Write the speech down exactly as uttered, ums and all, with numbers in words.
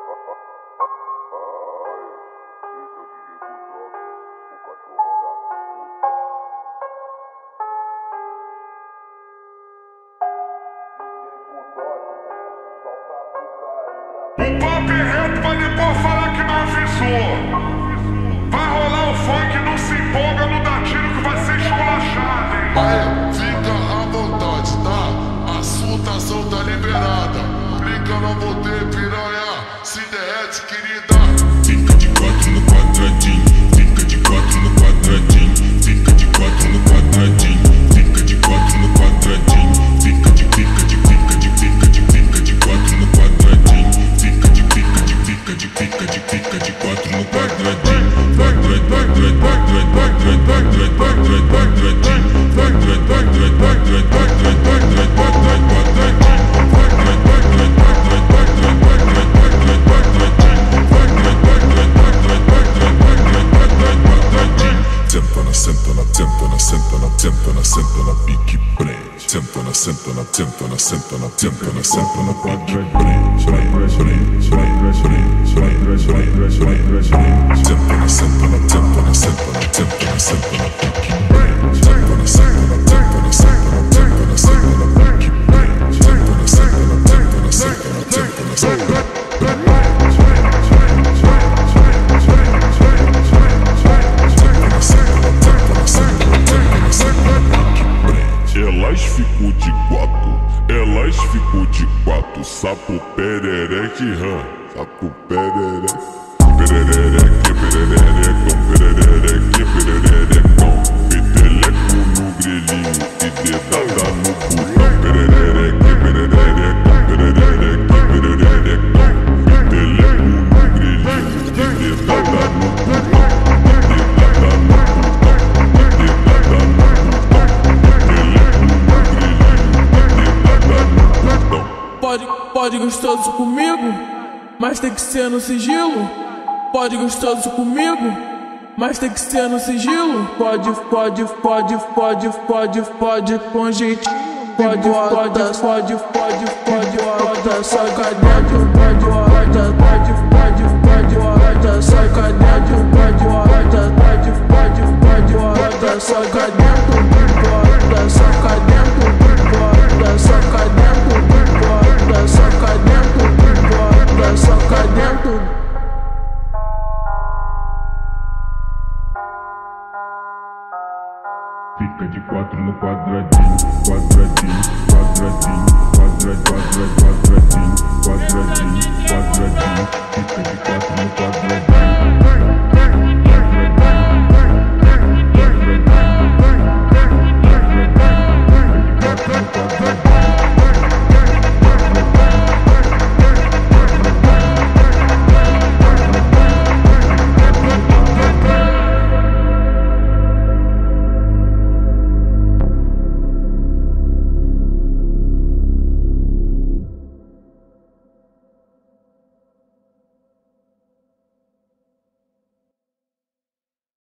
O papo é reto pra depois falar que não avisou. Vai rolar o funk, não se empolga, não dá tiro que vai ser esculachado, hein? Aí, fica à vontade, tá? A sutação tá liberada. Brinca, não vou ter piranha. Se derrete, querida. Fica de quatro no quadradinho. Fica de quatro no quadradinho. Fica de quatro no quadradinho. Fica de quatro no quadradinho. Fica de fica de fica de fica de fica de quatro no quadradinho. Fica de fica de fica de fica de fica de quatro no quadradinho. Quadradinho, quadradinho, quadradinho, quadradinho, quadradinho, quadradinho, quadradinho, quadradinho, quadradinho, quadradinho, senta na, senta na, senta na, senta na, senta na, pique prende. Senta na, senta na, senta na, senta na, senta na, senta na, pique prende. Prende, prende, prende, prende, prende, prende, prende, prende. Senta na, senta na, senta na, senta na, senta na, senta na, pique prende. Senta na, senta na, senta na, senta na, senta na, senta na, pique prende. Senta na, senta na, senta na, senta na, senta na, senta na, elas ficou de quatro, elas ficou de quatro. Sapo perereque rã, sapo perereque, perereque, perereque, perereque, pererecão. Peteleco no grelhinho e dedada no botão. Perereque, perereque, perereque, pererecão. Peteleco no grelhinho e dedada no botão. Dedada no botão, dedada no Pode, pode gostoso comigo, mas tem que ser no sigilo. Pode gostoso comigo, mas tem que ser no sigilo. Pode, pode, pode, pode, pode, pode com jeitinho. Pode, pode, pode, pode, pode, pode, sai cadê? Pode, pode, pode, pode, pode, pode, sai cadê? Pode, pode, pode, pode, pode, pode, sai cadê? Pode, sai cadê? Pode, sai cadê? Pode, saca dentro, pode, saca dentro. Fica de quatro no quadradinho.